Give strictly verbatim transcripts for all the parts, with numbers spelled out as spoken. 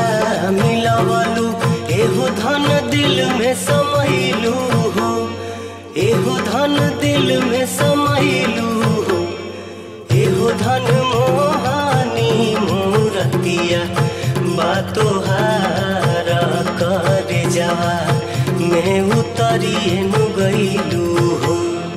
मिलवलू, एहो धन दिल में समैलू हो, एहो धन दिल में समैलू हो, एहो धन मोहानी मूरतिया बातोहार कर जावा मैं उतरिए नु गईलू हो।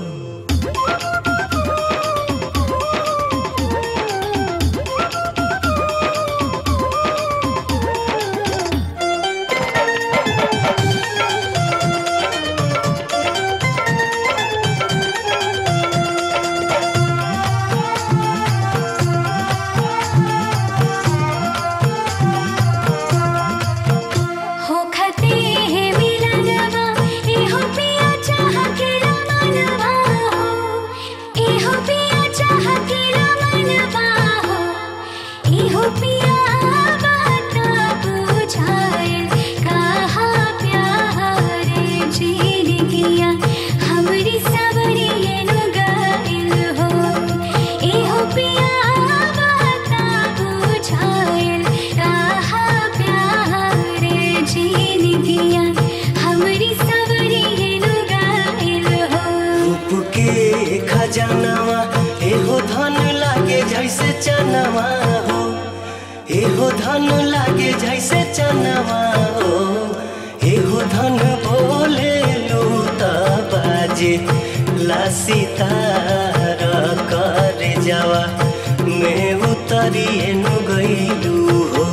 खजानवा एहो धन लागे जैसे चनवा हो, एहो धन लागे जैसे चनवा हो, एहो धन बोले लूता बाजे ला सितार कर जावा मैं उतरिए नु गईलू हो।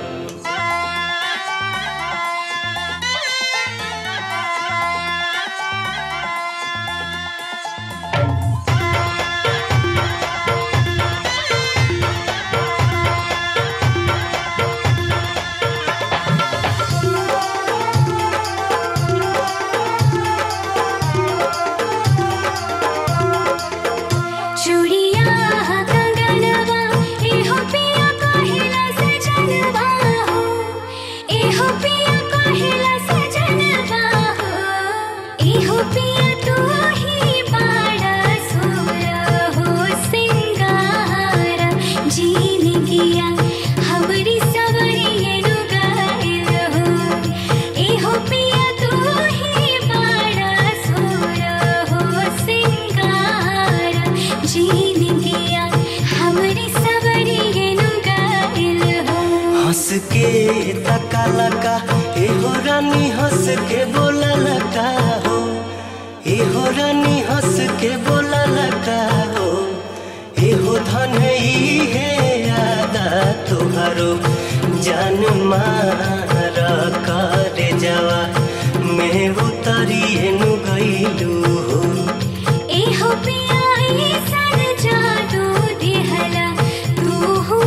हंस के तका लका एहो रानी हंस के बोला लका हो, एहो रानी हंस के बोला लका हो, एहो धन ही है यादा तुहारो जान मार कर जावा मैं उतरिए नु गईलू हो। एहो पिया सन जादू दिहला तू हो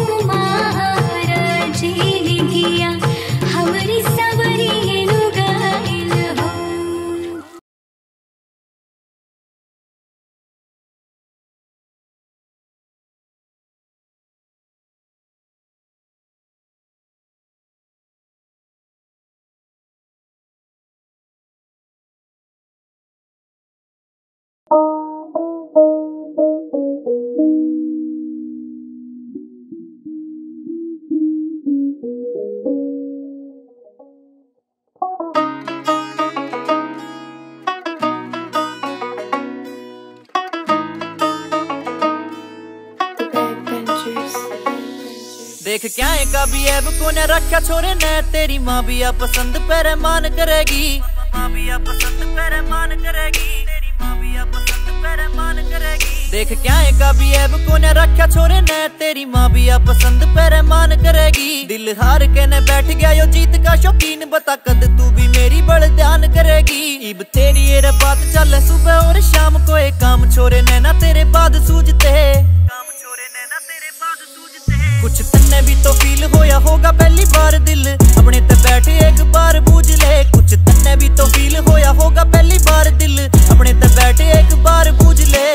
देख क्या है कभी ऐब को न रखा छोरे ने, तेरी माँ भी आ पसंद पर मान करेगी, माँ भी आ पसंद पर मान करेगी, तेरी माँ भी आ पसंद पर मान करेगी। देख क्या है कभी ऐब को न रखा छोरे ने, तेरी माँ भी आ पसंद पर मान करेगी। दिल हार के न बैठ गया यो जीत का शौकीन, बता कद तू भी मेरी बड़ ध्यान करेगी। इब तेरी ये बात चल सुबह और शाम को, एक काम छोरे ने ना तेरे बाद सूझते काम छोरे ने ना तेरे बाद सूझते। कुछ तन्ने भी तो फील होया होगा पहली बार, दिल अपने ते बैठे एक बार बूझ ले। कुछ तन्ने भी तो फील होया होगा पहली बार, दिल अपने ते बैठे एक बार बूझ ले।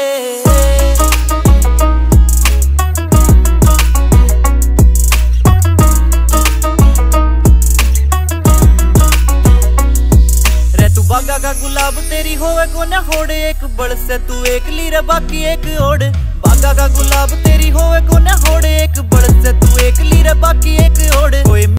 बागा का गुलाब तेरी होवे को न होड़, एक बड़ से तू एक लीर बाकी एक ओढ़। बागा का गुलाब तेरी होवे को न होड़, एक बड़ से तू एक लीर बाकी एक ओढ़।